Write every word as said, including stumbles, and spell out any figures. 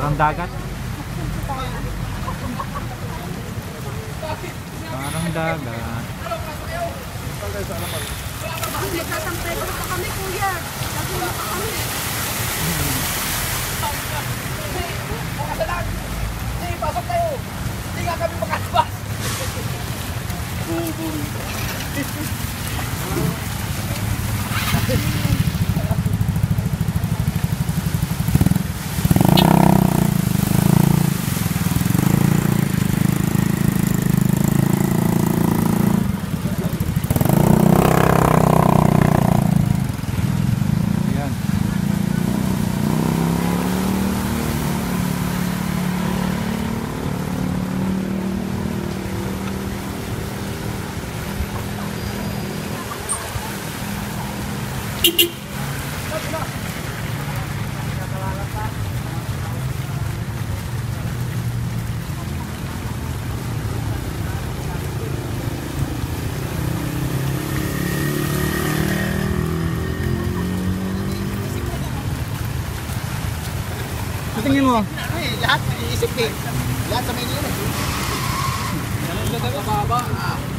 Parang dagat. Parang dagat. Nagsasampay ko pa kami, kuya. Nagsasampay pa kami. Hindi, pasok kayo. Hindi nga kami makalabas. Bubul. Tingin mo. Ay, lahat iisip eh. Lahat sa Maynila. Ganun lang kababa.